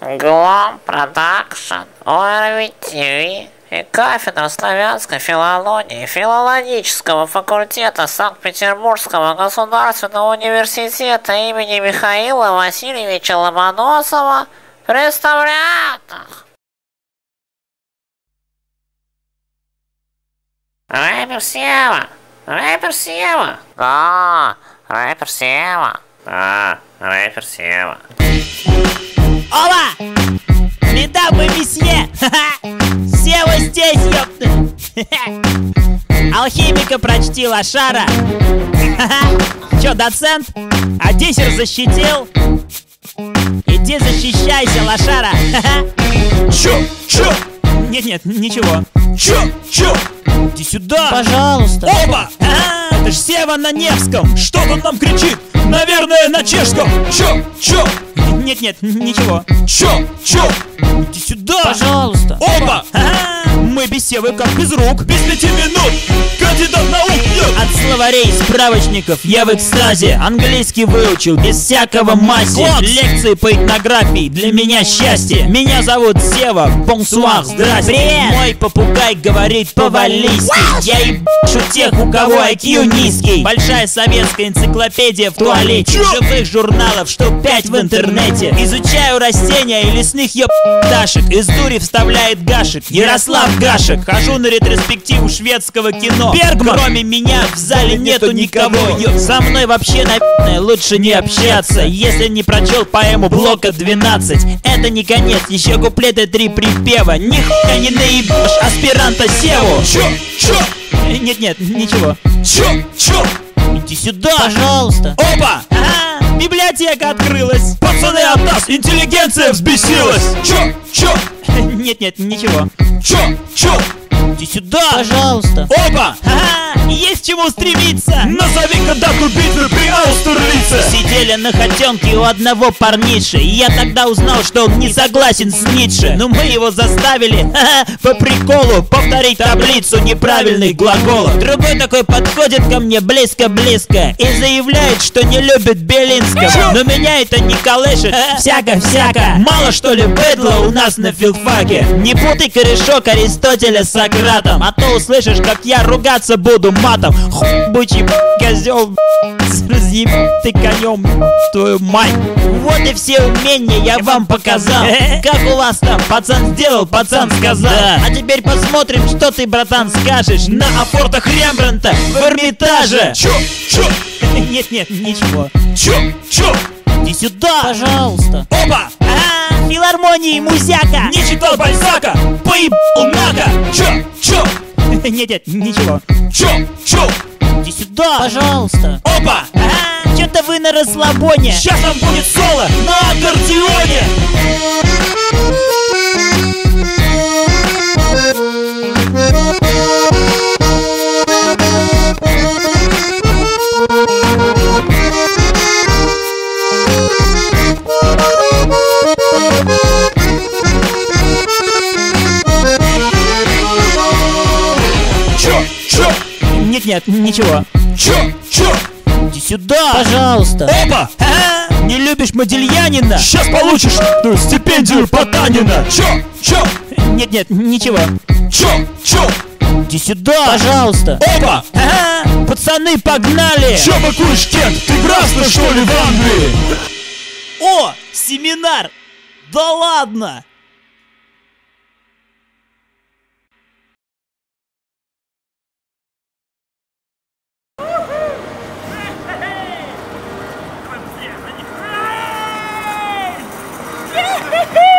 Глом Продакшн, ОРВ ТВ и кафедра славянской филологии филологического факультета Санкт-Петербургского государственного университета имени Михаила Васильевича Ломоносова представляют рэпер Сева! Рэпер Сева! Да, рэпер Сева! Да, рэпер Сева! Ола! Медабы месье! Сева здесь, ёпта! Алхимика прочти, лошара! Чё, доцент? А диссер защитил? Иди защищайся, лошара! Чё? Нет, ничего. Чё? Иди сюда! Пожалуйста. Опа! Это ж Сева на Невском! Что тут нам кричит? Наверное, на чешском. Чё? Нет, ничего. Чё? Иди сюда! Пожалуйста. Опа! Мы без Севы как без рук. Без 5 минут кандидат наук нет. От словарей и справочников я в экстазе. Английский выучил без всякого мази. Лекции по этнографии для меня счастье. Меня зовут Сева, бонсуар, здрасте. Привет. Мой попугай говорит по-валлийски. Я ебашу тех, у кого IQ низкий. Большая советская энциклопедия в туалете. Живых журналов штук 5 в интернете. Изучаю растения и лесных ебашек. Из дури вставляет Гашек. Ярослав Гашек. Хожу на ретроспективу шведского кино. Бергман. Кроме меня в зале нету никого. Со мной вообще, наверное, лучше не общаться, если не прочел поэму блока 12. Это не конец, еще куплеты 3 припева. Нихуя не наебашь аспиранта Севу. Чё? Нет, ничего. Чё? Иди сюда. Пожалуйста. Опа! Библиотека открылась. Пацаны, от нас интеллигенция взбесилась. Чё? Нет, ничего. Чё? Иди сюда. Пожалуйста. Опа! Есть чему стремиться. Назови-ка дату битвы при Аустерлице. Сидели на хотенке у одного парниши, и я тогда узнал, что он не согласен с Ницше. Но мы его заставили, по приколу, повторить таблицу неправильных глаголов. Другой такой подходит ко мне близко-близко и заявляет, что не любит Белинского. Но меня это не колышет, всяко. Мало что ли быдла у нас на филфаке. Не путай корешок Аристотеля с Сократом, а то услышишь, как я ругаться буду матом. Бычий козел, разъеб ты конем, твою мать. Вот и все умения я вам показал. Как у вас там? Пацан сделал, пацан сказал. А теперь посмотрим, что ты, братан, скажешь на афортах Рембрандта в Эрмитаже. Чё? Нет, ничего. Чё? Иди сюда. Пожалуйста. Опа! Филармонии Музяка. Не читал Бальзака? Поебал нака! Чё? Нет, ничего. Чё? Иди сюда. Пожалуйста. Опа! Что-то вы на расслабоне. Сейчас нам будет соло на аккордеоне! Чё? Нет, ничего. Чё? Иди сюда. Пожалуйста. Опа! Не любишь Модельянина? Сейчас получишь стипендию Потанина! Чё? Нет, ничего. Чё? Иди сюда. Пожалуйста. Опа! Пацаны, погнали. Чё быкуешь, Кент? Ты красный, что ли, в Англии? О, семинар. Да ладно. Hey!